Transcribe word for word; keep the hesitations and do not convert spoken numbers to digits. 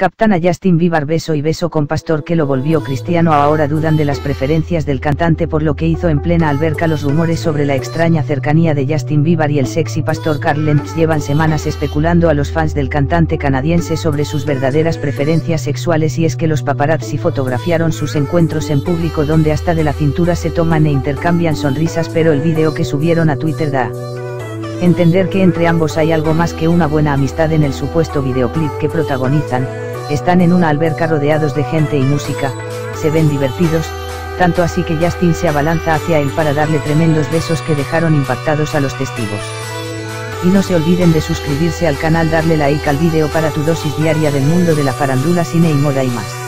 Captan a Justin Bieber beso y beso con pastor que lo volvió cristiano. Ahora dudan de las preferencias del cantante por lo que hizo en plena alberca. Los rumores sobre la extraña cercanía de Justin Bieber y el sexy pastor Carl Lentz llevan semanas especulando a los fans del cantante canadiense sobre sus verdaderas preferencias sexuales, y es que los paparazzi fotografiaron sus encuentros en público donde hasta de la cintura se toman e intercambian sonrisas, pero el vídeo que subieron a Twitter da entender que entre ambos hay algo más que una buena amistad. En el supuesto videoclip que protagonizan, están en una alberca rodeados de gente y música, se ven divertidos, tanto así que Justin se abalanza hacia él para darle tremendos besos que dejaron impactados a los testigos. Y no se olviden de suscribirse al canal, darle like al vídeo para tu dosis diaria del mundo de la farándula, cine y moda y más.